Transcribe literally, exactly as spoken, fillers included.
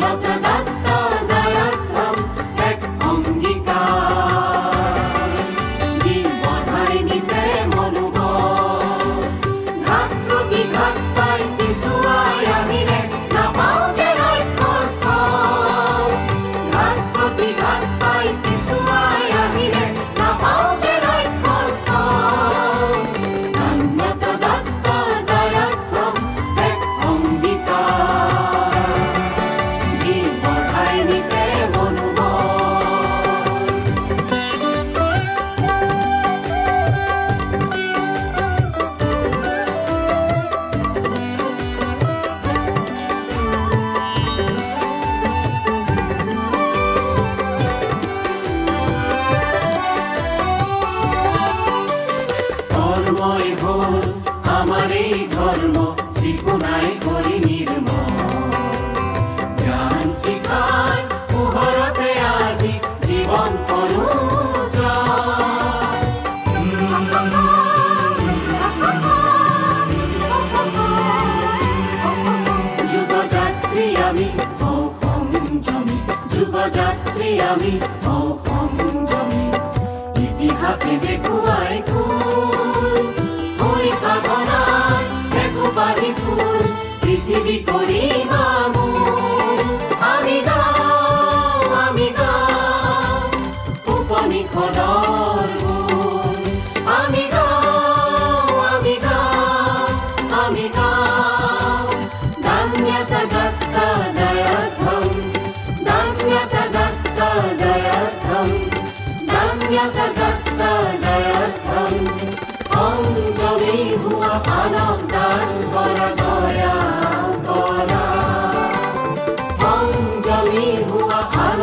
আমি অসংযমী ইতিহাসে দেখুৱাই ফুল হৈ সাধনাই একোপাহি ফুল পৃথিৱী কৰিম আমি গাওঁ আমি গাওঁ উপনিষদৰ গুণ আমি গাওঁ আমি গাওঁ আমি গাওঁ দাম্যতা দত্তা দয়াধম দাম্যতা দত্তা দয়াধম দাম্যতা দত্তা দয়াধম সংযমী হোৱা আনক দান কৰা দয়া কৰা সংযমী হোৱা